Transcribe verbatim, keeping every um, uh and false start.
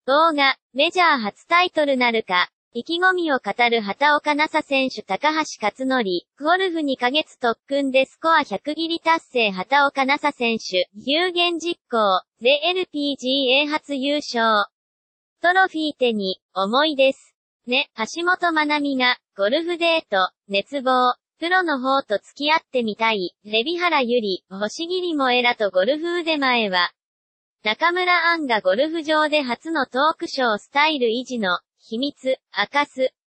動画、メジャー初タイトルなるか。意気込みを語る畑岡奈紗選手高橋克典、ゴルフにかげつ特訓でスコアひゃく切り達成畑岡奈紗選手、有言実行、ゼ エルピージーエー 初優勝。トロフィー手に、重いです。ね、橋本まなみが、ゴルフデート、熱望、プロの方と付き合ってみたい、海老原ゆり、星桐萌えらとゴルフ腕前は、中村アンがゴルフ場で初のトークショースタイル維持の秘密、明かす。